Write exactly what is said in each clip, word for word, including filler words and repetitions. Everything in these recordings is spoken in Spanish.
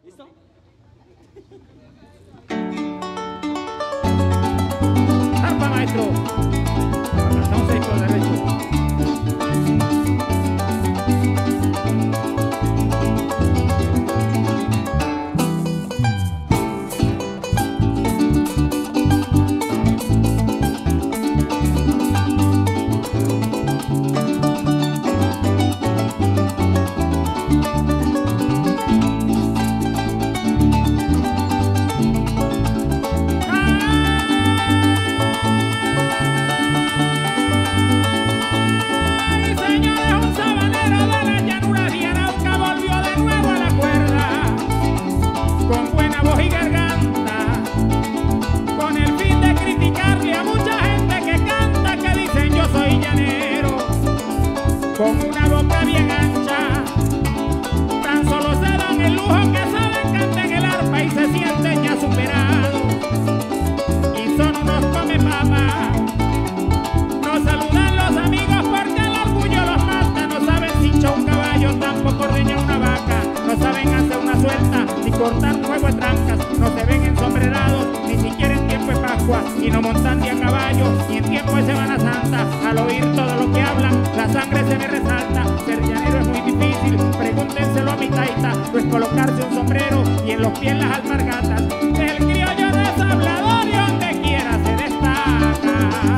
¿Listo? Arpa, maestro. Estamos ahí por derecho. Con una boca bien ancha, tan solo se dan el lujo que saben cantar el arpa y se sienten ya superados. Y son unos come papas, no saludan los amigos porque el orgullo los mata. No saben cinchar un caballo, tampoco ordeñar una vaca. No saben hacer una suelta, ni cortar un juego de trancas. No se ven ensombrerados, ni siquiera en tiempo de Pascua. Y no montan ni a caballo, ni en tiempo de Semana Santa. Al oír todo lo que hablan, la sangre se me resalta. Ser llanero es muy difícil, pregúntenselo a mi taita. No es colocarse un sombrero y en los pies las alpargatas. El criollo no es hablador y donde quiera se destaca.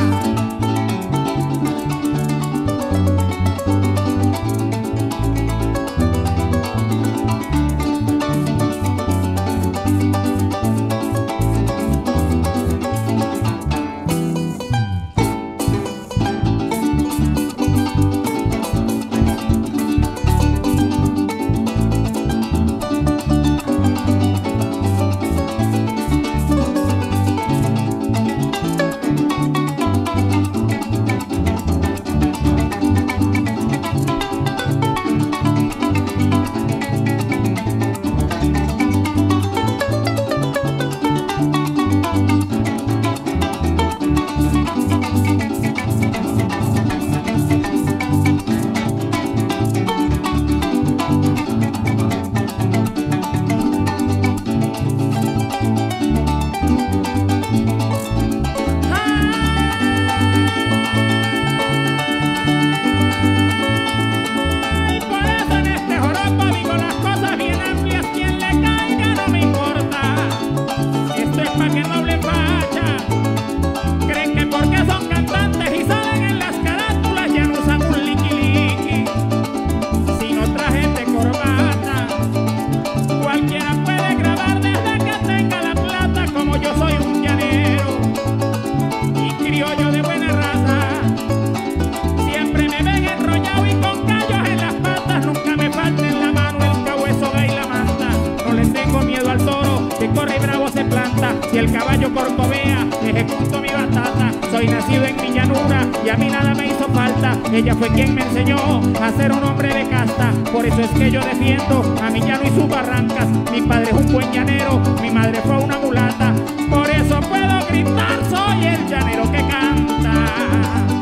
Corre bravo se planta, si el caballo corcovea, ejecuto mi batata. Soy nacido en mi llanura y a mí nada me hizo falta. Ella fue quien me enseñó a ser un hombre de casta. Por eso es que yo defiendo a mi llano y sus barrancas. Mi padre es un buen llanero, mi madre fue una mulata. Por eso puedo gritar, soy el llanero que canta.